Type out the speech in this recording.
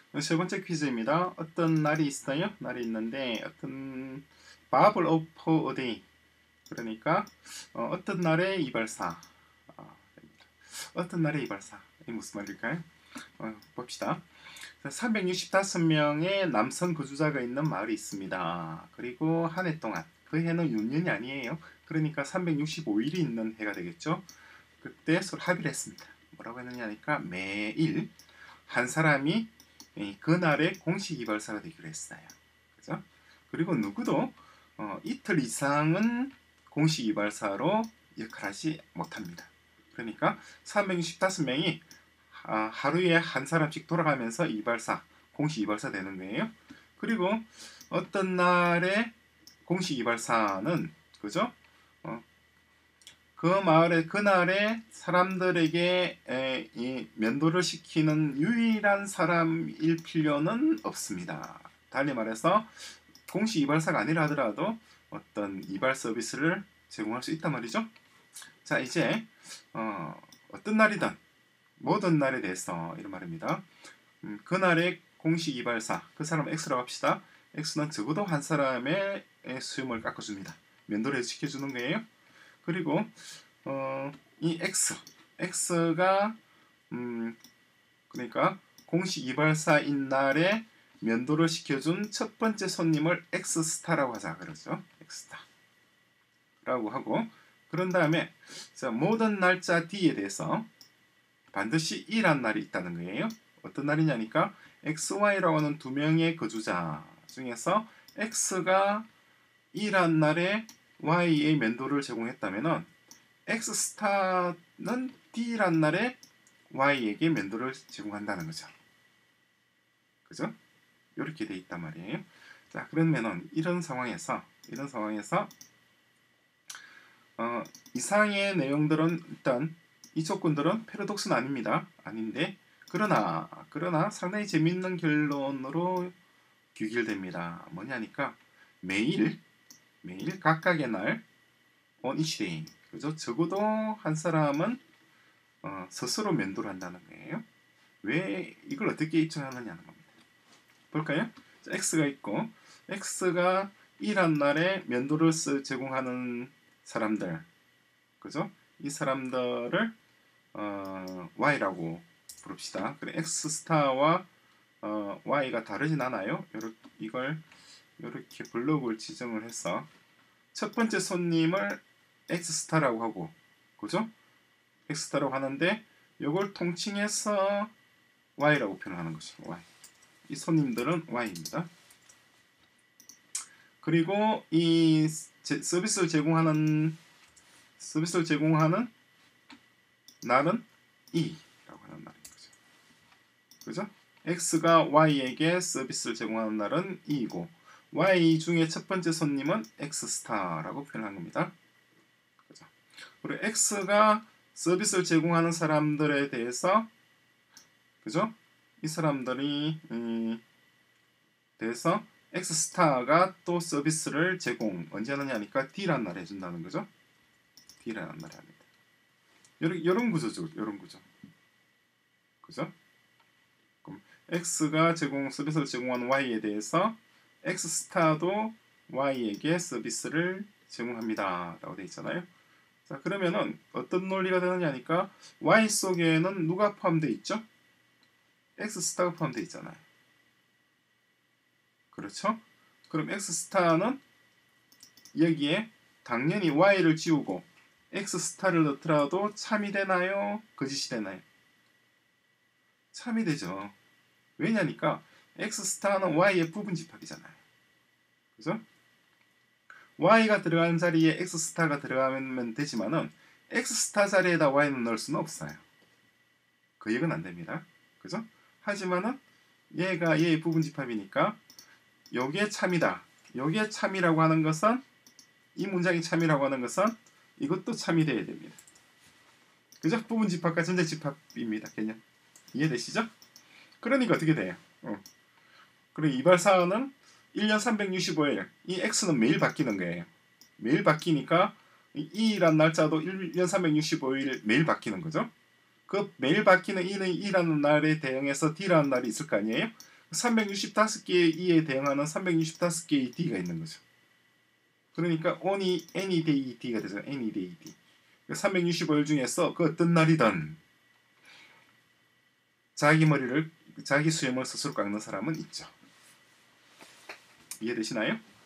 세 번째 퀴즈입니다. 어떤 날이 있어요? 날이 있는데 어떤 babel of a day, 그러니까 어떤 날의 이발사. 어떤 날의 이발사, 이 무슨 말일까요? 봅시다. 365명의 남성 거주자가 있는 마을이 있습니다. 그리고 한 해 동안, 그 해는 6년이 아니에요. 그러니까 365일이 있는 해가 되겠죠. 그때 서로 합의를 했습니다. 뭐라고 했느냐 하니까 매일 한 사람이 그날의 공식 이발사가 되기로 했어요. 그죠? 그리고 누구도 이틀 이상은 공식 이발사로 역할하지 못합니다. 그러니까 365명이 하루에 한 사람씩 돌아가면서 이발사, 공식 이발사 되는 거예요. 그리고 어떤 날에 공식 이발사는, 그죠? 그 마을의 그날에 사람들에게 이 면도를 시키는 유일한 사람일 필요는 없습니다. 달리 말해서 공식 이발사가 아니라 하더라도 어떤 이발 서비스를 제공할 수 있단 말이죠. 자, 이제 어떤 날이든 모든 날에 대해서 이런 말입니다. 그날의 공식 이발사, 그 사람 X라고 합시다. X는 적어도 한 사람의 수염을 깎아줍니다. 면도를 시켜주는 거예요. 그리고 이 X가 그러니까 공식 이발사인 날에 면도를 시켜준 첫 번째 손님을 X스타라고 하자 그러죠. X스타라고 하고, 그런 다음에 자, 모든 날짜 D에 대해서 반드시 E란 날이 있다는 거예요. 어떤 날이냐니까 XY라고 하는 두 명의 거주자 중에서 X가 E란 날에 Y의 면도를 제공했다면은 X스타는 D란 날에 Y에게 면도를 제공한다는 거죠. 그죠? 이렇게 돼 있단 말이에요. 자, 그러면은 이런 상황에서 이상의 내용들은 일단 이 조건들은 패러독스는 아닙니다. 아닌데 그러나 상당히 재밌는 결론으로 귀결됩니다. 뭐냐니까 매일 각각의 날 on each day, 그죠? 적어도 한 사람은 스스로 면도를 한다는 거예요. 왜 이걸 어떻게 입증하느냐는 겁니다. 볼까요? 자, X가 있고 X가 일한 날에 면도를 제공하는 사람들, 그죠? 이 사람들을 Y라고 부릅시다. 그래, X 스타와 Y가 다르진 않아요. 이걸 이렇게 블록을 지정을 해서 첫 번째 손님을 X 스타라고 하고, 그죠? X 스타라고 하는데 이걸 통칭해서 Y라고 표현하는 거죠. Y. 이 손님들은 Y입니다. 그리고 이 서비스를 제공하는 날은 E라고 하는 날인 거죠. 그죠? X가 Y에게 서비스를 제공하는 날은 E이고, Y 중에 첫 번째 손님은 X스타라고 표현한 겁니다. 그죠? 그리고 X가 서비스를 제공하는 사람들에 대해서, 그죠? 이 사람들이 대해서 X스타가 또 서비스를 언제 하느냐니까 D라는 날에 해준다는 거죠. D라는 날에 합니다. 이런 구조죠. 이런 구조. 그죠? 그럼 X가 서비스를 제공하는 Y에 대해서 X스타도 Y에게 서비스를 제공합니다. 라고 되어 있잖아요. 자, 그러면은 어떤 논리가 되느냐니까 Y 속에는 누가 포함되어 있죠? X스타가 포함되어 있잖아요. 그렇죠? 그럼 X스타는 여기에 당연히 Y를 지우고 X스타를 넣더라도 참이 되나요? 거짓이 되나요? 참이 되죠. 왜냐니까 X스타는 Y의 부분 집합이잖아요. 그죠? Y가 들어가는 자리에 X스타가 들어가면 되지만은 X스타 자리에다 Y는 넣을 수는 없어요. 그 얘기는 안 됩니다. 그죠? 하지만은 얘가 얘의 부분 집합이니까 여기에 참이다. 여기에 참이라고 하는 것은, 이 문장이 참이라고 하는 것은 이것도 참이 돼야 됩니다. 그죠? 부분 집합과 전체 집합입니다. 개념. 이해되시죠? 그러니까 어떻게 돼요? 그리고 이발사는 1년 365일, 이 X는 매일 바뀌는 거예요. 매일 바뀌니까 E란 날짜도 1년 365일 매일 바뀌는 거죠. 그 매일 바뀌는 E라는 날에 대응해서 D라는 날이 있을 거 아니에요? 365개의 E에 대응하는 365개의 D가 있는 거죠. 그러니까 any day D가 되죠. any day D. 365일 중에서 그 어떤 날이든 자기 수염을 스스로 깎는 사람은 있죠. 이해되시나요?